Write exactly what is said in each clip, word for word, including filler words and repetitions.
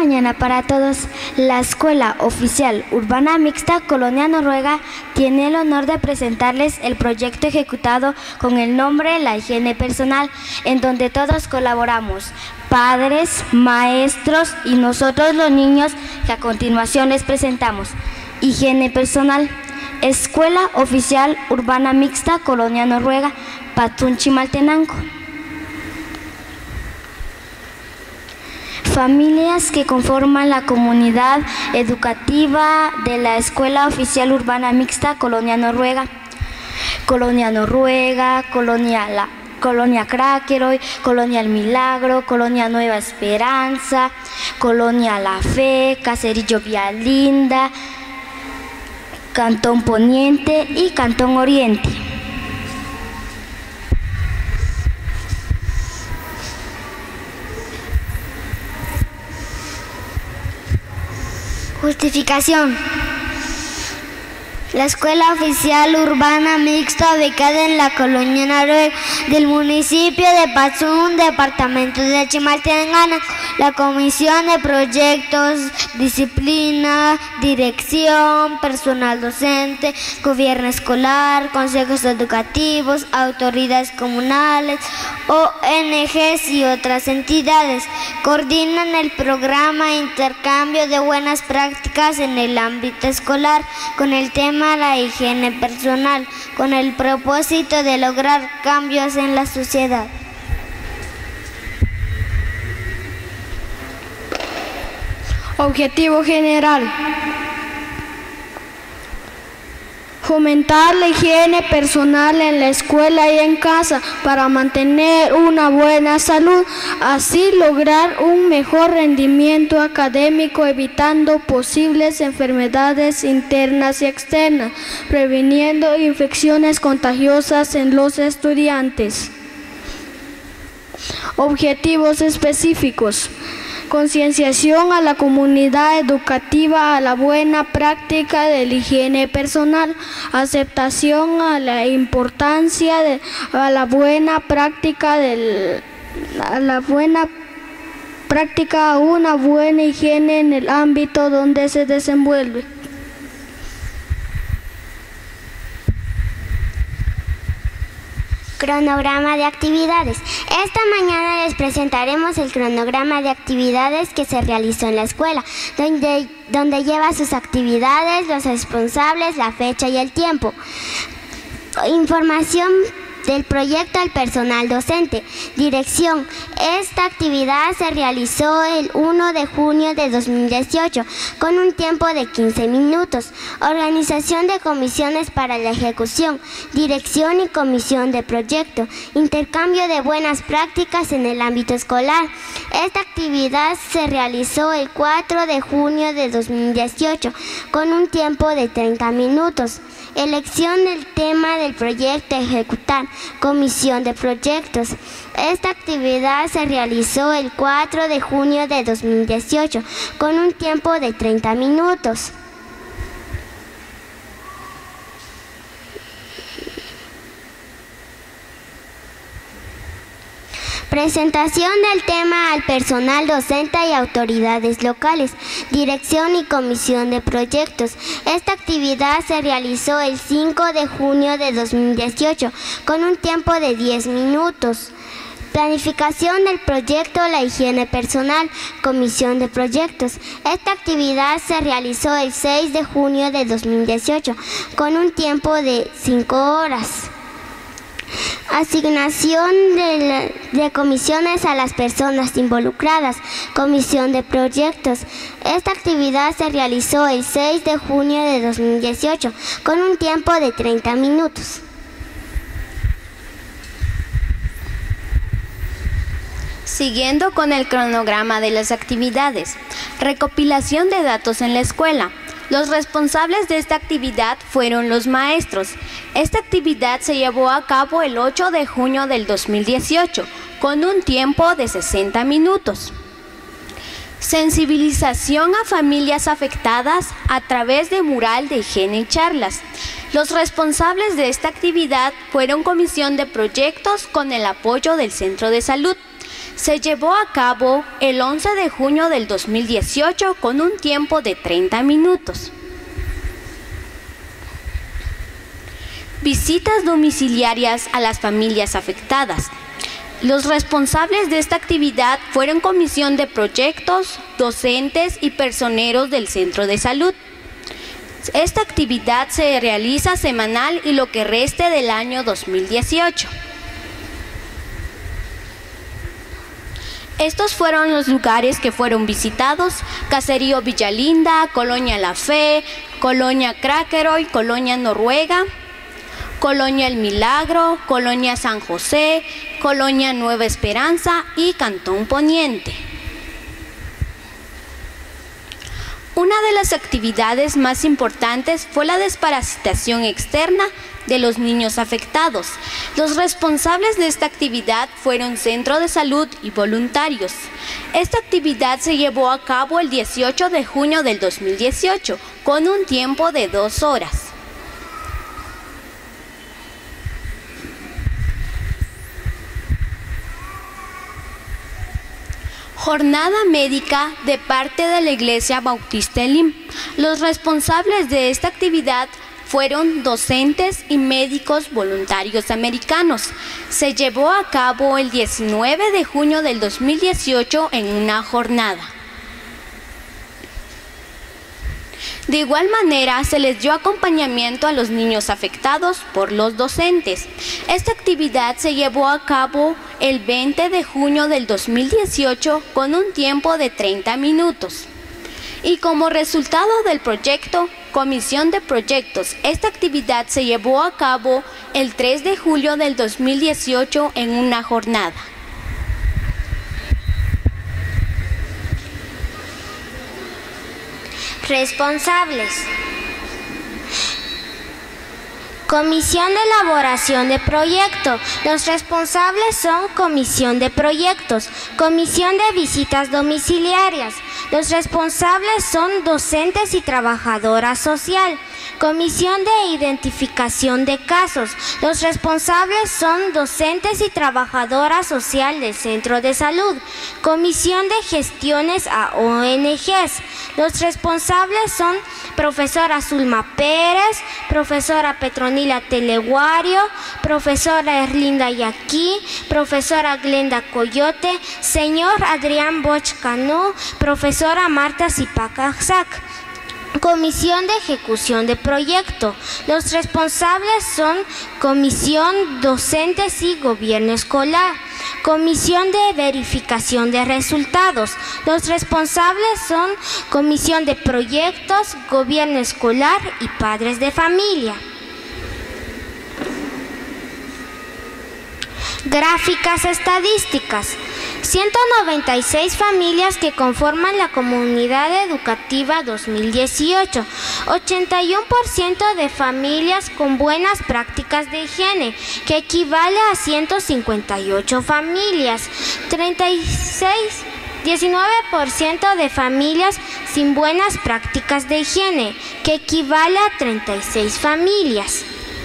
mañana para todos. La Escuela Oficial Urbana Mixta Colonia Noruega tiene el honor de presentarles el proyecto ejecutado con el nombre La Higiene Personal, en donde todos colaboramos, padres, maestros y nosotros los niños, que a continuación les presentamos. Higiene Personal. Escuela Oficial Urbana Mixta Colonia Noruega, Patunchimaltenango. Familias que conforman la comunidad educativa de la Escuela Oficial Urbana Mixta Colonia Noruega. Colonia Noruega, Colonia La, Colonia Krakeroy, Colonia El Milagro, Colonia Nueva Esperanza, Colonia La Fe, Caserillo Villalinda, Cantón Poniente y Cantón Oriente. Justificación. La Escuela Oficial Urbana Mixta, ubicada en la Colonia Noruega del municipio de Patsun, departamento de Chimaltenango, la Comisión de Proyectos, Disciplina, Dirección, Personal Docente, Gobierno Escolar, Consejos Educativos, Autoridades Comunales, O N Ges y otras entidades coordinan el programa de intercambio de buenas prácticas en el ámbito escolar con el tema la higiene personal, con el propósito de lograr cambios en la sociedad. Objetivo general: fomentar la higiene personal en la escuela y en casa para mantener una buena salud, así lograr un mejor rendimiento académico, evitando posibles enfermedades internas y externas, previniendo infecciones contagiosas en los estudiantes. Objetivos específicos: concienciación a la comunidad educativa a la buena práctica de la higiene personal, aceptación a la importancia de a la buena práctica del a la buena práctica a una buena higiene en el ámbito donde se desenvuelve. Cronograma de actividades. Esta mañana les presentaremos el cronograma de actividades que se realizó en la escuela, donde, donde lleva sus actividades, los responsables, la fecha y el tiempo. Información del proyecto al personal docente. Dirección. Esta actividad se realizó el primero de junio de dos mil dieciocho con un tiempo de quince minutos. Organización de comisiones para la ejecución. Dirección y comisión de proyecto. Intercambio de buenas prácticas en el ámbito escolar. Esta actividad se realizó el cuatro de junio de dos mil dieciocho con un tiempo de treinta minutos. Elección del tema del proyecto a ejecutar. Comisión de proyectos. Esta actividad se realizó el cuatro de junio de dos mil dieciocho con un tiempo de treinta minutos. Presentación del tema al personal docente y autoridades locales. Dirección y comisión de proyectos. Esta actividad se realizó el cinco de junio de dos mil dieciocho con un tiempo de diez minutos. Planificación del proyecto La Higiene Personal, comisión de proyectos. Esta actividad se realizó el seis de junio de dos mil dieciocho con un tiempo de cinco horas. Asignación de, la, de comisiones a las personas involucradas. Comisión de proyectos. Esta actividad se realizó el seis de junio de dos mil dieciocho con un tiempo de treinta minutos. Siguiendo con el cronograma de las actividades. Recopilación de datos en la escuela. Los responsables de esta actividad fueron los maestros. Esta actividad se llevó a cabo el ocho de junio del dos mil dieciocho, con un tiempo de sesenta minutos. Sensibilización a familias afectadas a través de mural de higiene y charlas. Los responsables de esta actividad fueron Comisión de Proyectos con el apoyo del Centro de Salud. Se llevó a cabo el once de junio del dos mil dieciocho con un tiempo de treinta minutos. Visitas domiciliarias a las familias afectadas. Los responsables de esta actividad fueron comisión de proyectos, docentes y personeros del centro de salud. Esta actividad se realiza semanal y lo que reste del año dos mil dieciocho. Estos fueron los lugares que fueron visitados: Caserío Villalinda, Colonia La Fe, Colonia Craqueroy, Colonia Noruega, Colonia El Milagro, Colonia San José, Colonia Nueva Esperanza y Cantón Poniente. Una de las actividades más importantes fue la desparasitación externa de los niños afectados. Los responsables de esta actividad fueron Centro de Salud y voluntarios. Esta actividad se llevó a cabo el dieciocho de junio del dos mil dieciocho con un tiempo de dos horas. Jornada médica de parte de la Iglesia Bautista Elim. Los responsables de esta actividad fueron docentes y médicos voluntarios americanos. Se llevó a cabo el diecinueve de junio del dos mil dieciocho en una jornada. De igual manera, se les dio acompañamiento a los niños afectados por los docentes. Esta actividad se llevó a cabo el veinte de junio del dos mil dieciocho con un tiempo de treinta minutos. Y como resultado del proyecto Comisión de Proyectos, esta actividad se llevó a cabo el tres de julio del dos mil dieciocho en una jornada. Responsables. Comisión de elaboración de proyecto. Los responsables son Comisión de Proyectos, Comisión de Visitas Domiciliarias. Los responsables son docentes y trabajadora social. Comisión de Identificación de Casos. Los responsables son docentes y trabajadora social del Centro de Salud. Comisión de Gestiones a O N Ges. Los responsables son profesora Zulma Pérez, profesora Petronila Teleguario, profesora Erlinda Yaquí, profesora Glenda Coyote, señor Adrián Boch Canú, profesora Marta Zipacazac. Comisión de Ejecución de Proyecto. Los responsables son Comisión Docentes y Gobierno Escolar. Comisión de Verificación de Resultados. Los responsables son Comisión de Proyectos, Gobierno Escolar y Padres de Familia. Gráficas estadísticas. ciento noventa y seis familias que conforman la Comunidad Educativa dos mil dieciocho. ochenta y uno por ciento de familias con buenas prácticas de higiene, que equivale a ciento cincuenta y ocho familias. treinta y seis, diecinueve por ciento de familias sin buenas prácticas de higiene, que equivale a treinta y seis familias.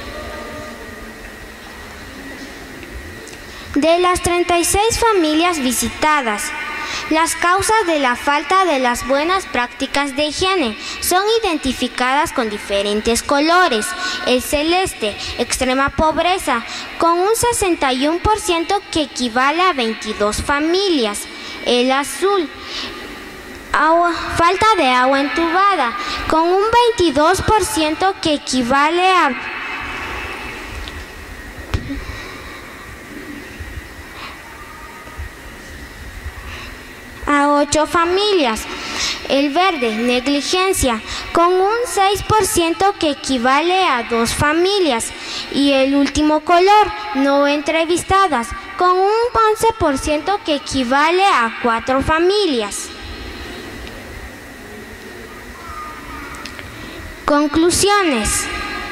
De las treinta y seis familias visitadas, las causas de la falta de las buenas prácticas de higiene son identificadas con diferentes colores. El celeste, extrema pobreza, con un sesenta y uno por ciento que equivale a veintidós familias. El azul, agua, falta de agua entubada, con un veintidós por ciento que equivale a a ocho familias. El verde, negligencia, con un seis por ciento que equivale a dos familias. Y el último color, no entrevistadas, con un once por ciento que equivale a cuatro familias. Conclusiones.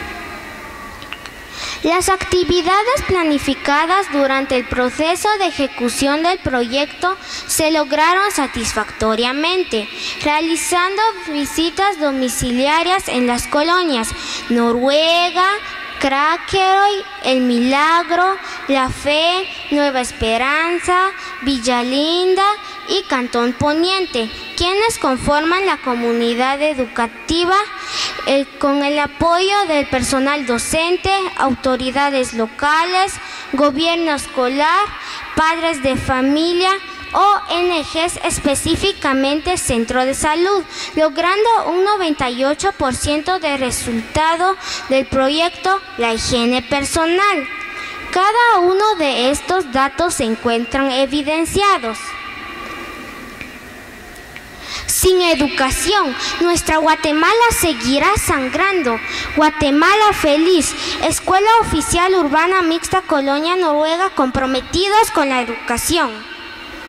Las actividades planificadas durante el proceso de ejecución del proyecto se lograron satisfactoriamente, realizando visitas domiciliarias en las colonias Noruega, Craqueroy, El Milagro, La Fe, Nueva Esperanza, Villalinda y Cantón Poniente, quienes conforman la comunidad educativa eh, con el apoyo del personal docente, autoridades locales, gobierno escolar, padres de familia, O N Ges, específicamente Centro de Salud, logrando un noventa y ocho por ciento de resultado del proyecto La Higiene Personal. Cada uno de estos datos se encuentran evidenciados. Sin educación, nuestra Guatemala seguirá sangrando. Guatemala feliz, Escuela Oficial Urbana Mixta Colonia Noruega, comprometidos con la educación.